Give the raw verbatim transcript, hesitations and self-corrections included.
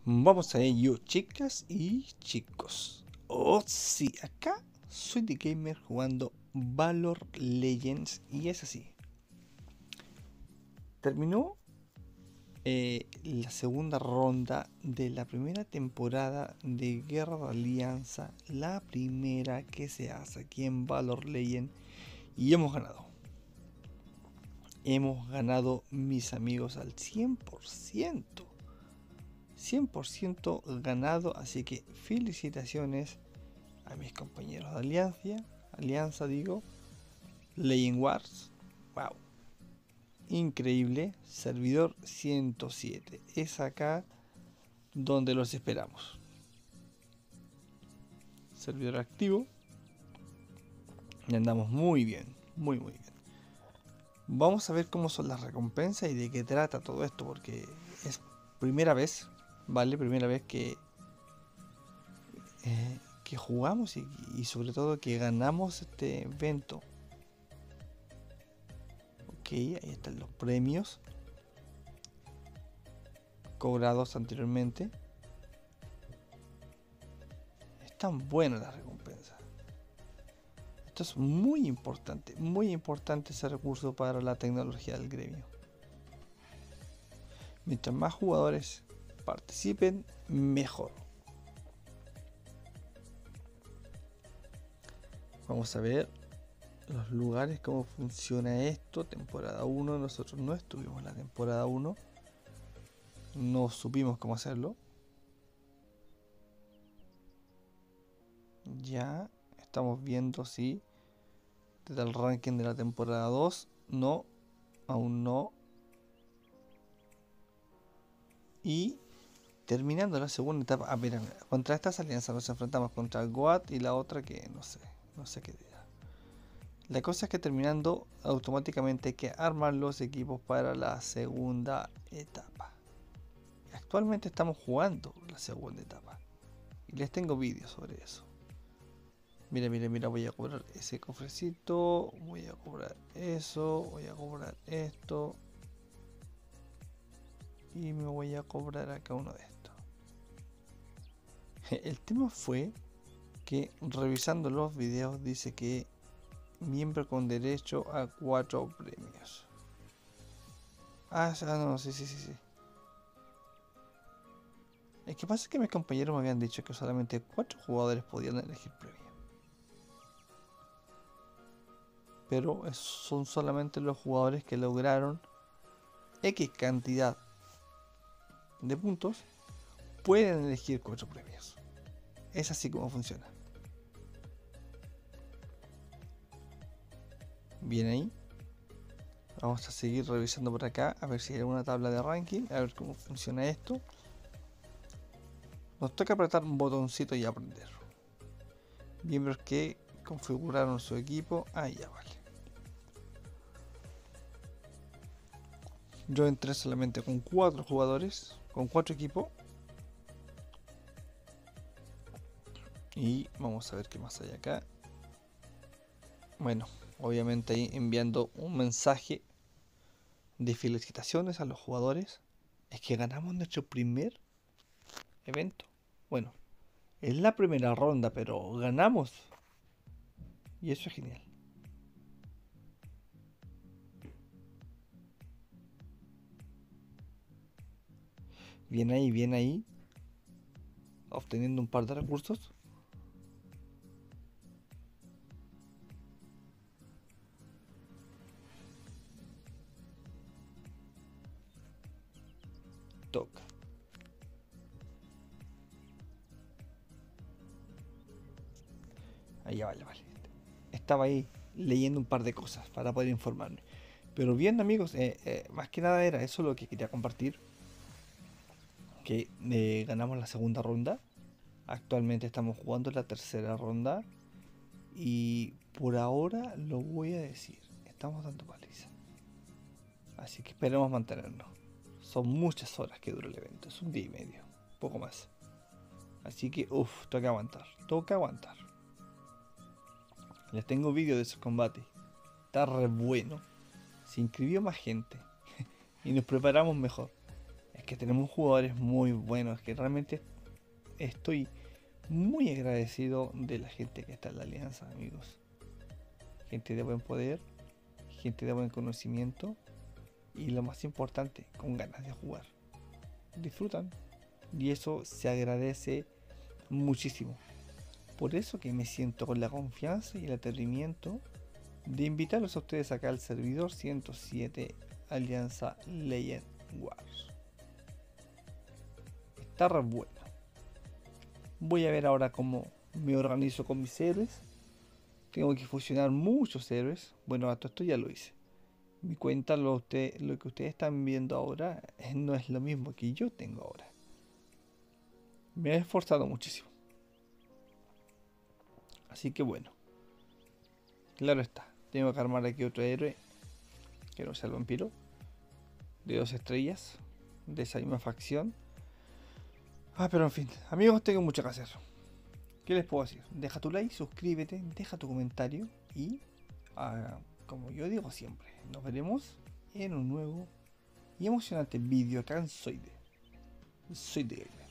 Vamos a ello, chicas y chicos. Oh, sí, acá soy The Gamer jugando Valor Legends y es así. Terminó eh, la segunda ronda de la primera temporada de Guerra de Alianza, la primera que se hace aquí en Valor Legends y hemos ganado. Hemos ganado, mis amigos, al cien por ciento. cien por ciento ganado, así que felicitaciones a mis compañeros de Alianza, Alianza digo, Legend Wars, wow, increíble, servidor ciento siete, es acá donde los esperamos. Servidor activo, y andamos muy bien, muy muy bien. Vamos a ver cómo son las recompensas y de qué trata todo esto, porque es primera vez, vale, primera vez que eh, que jugamos y, y sobre todo que ganamos este evento. Ok, ahí están los premios cobrados anteriormente. Están buenas las recompensas. Esto es muy importante, muy importante ese recurso para la tecnología del gremio. Mientras más jugadores participen, mejor. Vamos a ver los lugares, cómo funciona esto. Temporada uno, nosotros no estuvimos en la temporada uno. No supimos cómo hacerlo. Ya estamos viendo si desde el ranking de la temporada dos. No, aún no. Y terminando la segunda etapa. Ah, mira, mira, contra estas alianzas nos enfrentamos contra el Goat y la otra que no sé, no sé qué dirá. La cosa es que terminando automáticamente hay que armar los equipos para la segunda etapa. Actualmente estamos jugando la segunda etapa y les tengo vídeos sobre eso. Mira, mira, mira, voy a cobrar ese cofrecito, voy a cobrar eso, voy a cobrar esto y me voy a cobrar acá uno de estos. El tema fue que revisando los videos dice que miembro con derecho a cuatro premios. Ah, no, sí, sí, sí, sí. El que pasa es que mis compañeros me habían dicho que solamente cuatro jugadores podían elegir premio. Pero son solamente los jugadores que lograron X cantidad de puntos pueden elegir cuatro premios. Es así como funciona. Bien ahí. Vamos a seguir revisando por acá a ver si hay alguna tabla de ranking, a ver cómo funciona esto. Nos toca apretar un botoncito y aprender. Miembros que configuraron su equipo. Ah, ya vale. Yo entré solamente con cuatro jugadores, con cuatro equipos. Y vamos a ver qué más hay acá. Bueno, obviamente ahí enviando un mensaje de felicitaciones a los jugadores. Es que ganamos nuestro primer evento. Bueno, es la primera ronda, pero ganamos. Y eso es genial. Bien ahí, bien ahí. Obteniendo un par de recursos. Toca. Ahí vale, vale. Estaba ahí leyendo un par de cosas para poder informarme. Pero bien, amigos, eh, eh, más que nada era eso lo que quería compartir. Que eh, ganamos la segunda ronda. Actualmente estamos jugando la tercera ronda. Y por ahora lo voy a decir. Estamos dando paliza. Así que esperemos mantenernos. Son muchas horas que dura el evento. Es un día y medio. Poco más. Así que, uff, toca aguantar. Toca aguantar. Les tengo vídeo de esos combates. Está re bueno. Se inscribió más gente. Y nos preparamos mejor. que tenemos jugadores muy buenos, que realmente estoy muy agradecido de la gente que está en la alianza, amigos. Gente de buen poder, gente de buen conocimiento y lo más importante, con ganas de jugar. Disfrutan y eso se agradece muchísimo. Por eso que me siento con la confianza y el atrevimiento de invitarlos a ustedes acá al servidor ciento siete Alianza Legend Wars. Está re bueno. Voy a ver ahora cómo me organizo con mis héroes. Tengo que fusionar muchos héroes. Bueno, a todo esto ya lo hice. Mi cuenta, lo, usted, lo que ustedes están viendo ahora, no es lo mismo que yo tengo ahora. Me he esforzado muchísimo. Así que bueno. Claro está. Tengo que armar aquí otro héroe. Que no sea el vampiro. De dos estrellas. De esa misma facción. Ah, pero en fin. Amigos, tengo mucho que hacer. ¿Qué les puedo decir? Deja tu like, suscríbete, deja tu comentario. Y, ah, como yo digo siempre, nos veremos en un nuevo y emocionante vídeo acá en Soy de. Soy de